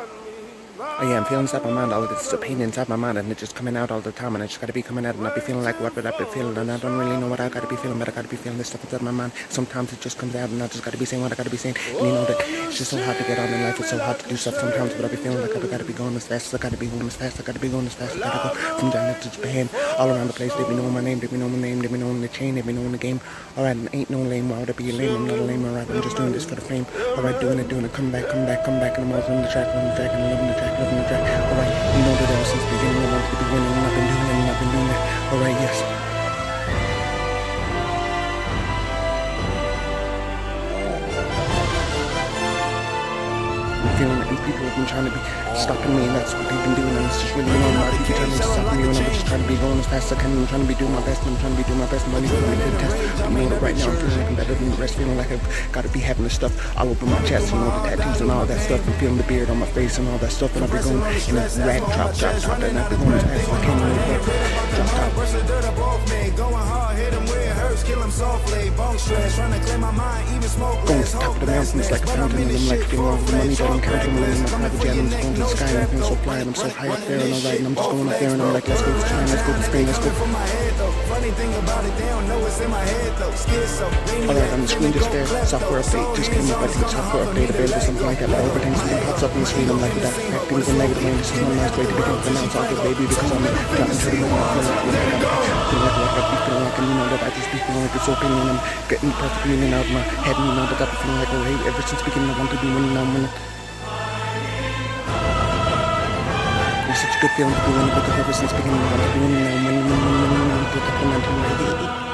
Oh yeah, I'm feeling inside my mind all of this pain inside my mind, and it's just coming out all the time, and I just gotta be coming out, and I be feeling like what would I be feeling, and I don't really know what I gotta be feeling, but I gotta be feeling this stuff inside my mind. Sometimes it just comes out, and I just gotta be saying what I gotta be saying, and you know that it's just so hard to get on in life. It's so hard to do stuff sometimes, but I be feeling like I gotta be going as fast as I gotta be going as fast. I gotta be going as fast. I gotta go from China to Japan, all around the place. They be knowing my name, they be knowing my name, they be knowing the chain, they be knowing the game. Alright, ain't no lame. Why would I be a lame? I'm not a lame. Alright, I'm just doing this for the fame. Alright, doing it. Come back, and I'm all on the track, and loving the track. Alright, you know that ever since the beginning I wanted to be winning, and I've been doing it, and I've been doing that. Alright, yes. I'm feeling it, and people have been trying to be stopping me, and that's what they've been doing, and it's just really annoying. My people trying to stop me, and I'm just trying to be going as fast as I can, and I'm trying to be doing my best, and I'm trying to be doing my best, and I need to make the test. But you know that right now I'm feeling like I'm better than the rest, feeling like I've got to be having the stuff all over my chest, you know, the tattoos and all that stuff, and feeling the beard on my face and all that stuff, and I'll be going in a rag drop, and I'll be going as fast as I can, you know, drop top. Going hard, hit him where it hurts, kill him softly, bone stress, trying to clear my mind, even smoke. Going to the top of the mountain, it's like a fountain, and I'm like feeling all the money that I'm counting, and I'm private jet, I'm just going to the sky, and I'm feeling so fly, and I'm so high up there, and alright, and I'm just going up there, and I'm like, let's go to China, let's go to Spain, let's go. Funny thing about it, they don't know it's in my head though. Alright, on the screen just there, software update just came up, I think software update available, something like that, but everything something pops up on the screen, I'm like, that affect things in negative way, this is not a nice way to begin to pronounce all this, baby, because I'm dropping to the moon, I feel like and you know that I just be feeling like it's so pain, and I'm getting the perfect meaning out of my head, and you know that I've been feeling like a rave ever since beginning. I want to be winning, now I'm winning. It's such a good feeling to be winning, because ever since beginning I want to be winning, now I'm winning, built up the momentum.